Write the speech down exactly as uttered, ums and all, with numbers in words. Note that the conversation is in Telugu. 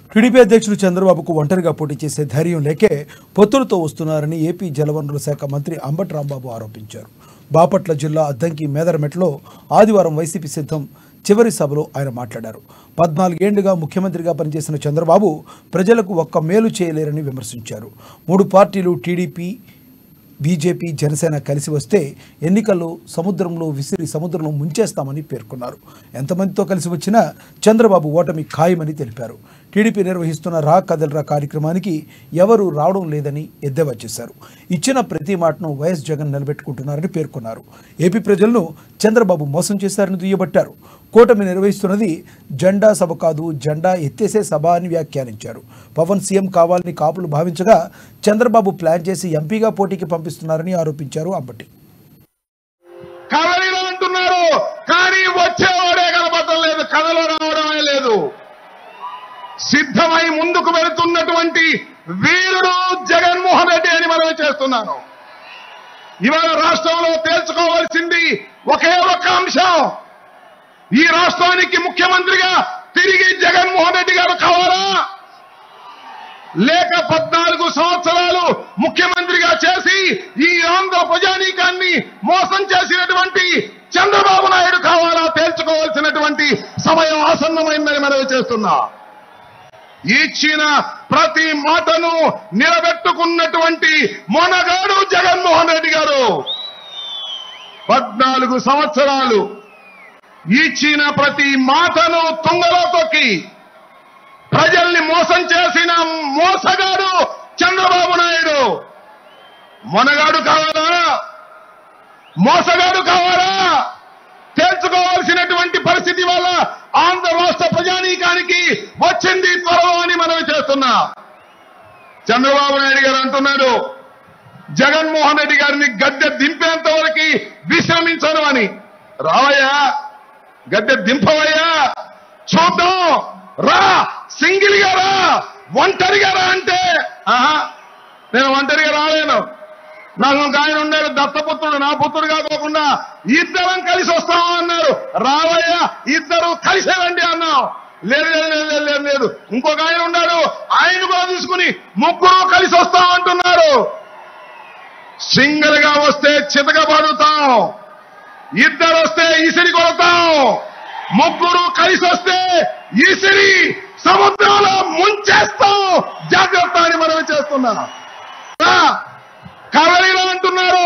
టీడీపీ అధ్యక్షుడు చంద్రబాబుకు ఒంటరిగా పోటీ చేసే ధైర్యం లేకే పొత్తులతో వస్తున్నారని ఏపీ జలవనరుల శాఖ మంత్రి అంబటి రాంబాబు ఆరోపించారు. బాపట్ల జిల్లా అద్దంకి మేదరమెట్లో ఆదివారం వైసీపీ సిద్ధం చివరి సభలో ఆయన మాట్లాడారు. పద్నాలుగేండ్లుగా ముఖ్యమంత్రిగా పనిచేసిన చంద్రబాబు ప్రజలకు ఒక్క మేలు చేయలేరని విమర్శించారు. మూడు పార్టీలు టీడీపీ, బీజేపీ, జనసేన కలిసి వస్తే ఎన్నికల్లో సముద్రంలో విసిరి సముద్రంలో ముంచేస్తామని పేర్కొన్నారు. ఎంతమందితో కలిసి వచ్చినా చంద్రబాబు ఓటమి ఖాయమని తెలిపారు. టీడీపీ నిర్వహిస్తున్న రా కదలరా కార్యక్రమానికి ఎవరూ రావడం లేదని ఎద్దేవా చేశారు. ఇచ్చిన ప్రతి మాటను వైఎస్ జగన్ నిలబెట్టుకుంటున్నారని పేర్కొన్నారు. ఏపీ ప్రజలను చంద్రబాబు మోసం చేశారని దుయ్యబట్టారు. కూటమి నిర్వహిస్తున్నది జెండా సభ కాదు, జెండా ఎత్తేసే సభ అని వ్యాఖ్యానించారు. పవన్ సీఎం కావాలని కాపులు భావించగా చంద్రబాబు ప్లాన్ చేసి ఎంపీగా పోటీకి పంపిస్తున్నారని ఆరోపించారు. అంబటి అంటున్నారు కానీ వచ్చేవాడే కనపడటం లేదు, కథలో రావడమే లేదు. సిద్ధమై ముందుకు వెళుతున్నటువంటి వీరుడు జగన్మోహన్ రెడ్డి అని మనం చేస్తున్నాను. ఇవాళ రాష్ట్రంలో తేల్చుకోవాల్సింది ఒకే ఒక్క అంశం. ఈ రాష్ట్రానికి ముఖ్యమంత్రిగా తిరిగి జగన్మోహన్ రెడ్డి గారు కావాలా, లేక పద్నాలుగు సంవత్సరాలు ముఖ్యమంత్రిగా చేసి ఈ ఆంధ్ర ప్రజానీకాన్ని మోసం చేసినటువంటి చంద్రబాబు నాయుడు కావాలా తేల్చుకోవాల్సినటువంటి సమయం ఆసన్నమైందని మనవి చేస్తున్నా. ఇచ్చిన ప్రతి మాటను నిలబెట్టుకున్నటువంటి మొనగాడు జగన్మోహన్ రెడ్డి గారు. పద్నాలుగు సంవత్సరాలు ఇచ్చిన ప్రతి మాటను తుంగలో తొక్కి ప్రజల్ని మోసం చేసిన మోసగాడు చంద్రబాబు నాయుడు. మొనగాడు కావాలా, మోసగాడు కావాలా తేల్చుకోవాల్సినటువంటి పరిస్థితి వల్ల ఆంధ్ర రాష్ట్ర ప్రజానీకానికి వచ్చింది త్వరలో అని మనం చేస్తున్నా. చంద్రబాబు నాయుడు గారు అంటున్నాడు జగన్మోహన్ రెడ్డి గారిని గద్దె దింపేంత వరకు విశ్రమించను అని. రావయ్యా, గద్దె దింపవయ్యా, చూద్దాం, రా, సింగిల్ గా రా, ఒంటరిగా రా అంటే ఆహా నేను ఒంటరిగా రాలేను, నాకు ఒక ఆయన ఉన్నాడు దత్తపుత్రుడు, నా పుత్రుడు కాకోకుండా ఇద్దరం కలిసి వస్తాము అన్నారు. రావయ్యా, ఇద్దరు కలిసే రండి అన్నాం. లేదు లేదు లేదు లేదు లేదు ఇంకొక ఆయన ఉన్నాడు, ఆయన కూడా తీసుకుని ముగ్గురు కలిసి వస్తాం అంటున్నారు. సింగిల్ గా వస్తే చితకబడుతాం, ఇద్దరు వస్తే ఇసిరి కొడతాం, ముగ్గురు కలిసి వస్తే ఇసిరి సముద్రంలో ముంచేస్తాం. జాగ్రత్త అని మనం చేస్తున్నాం. కవలీలో అంటున్నారు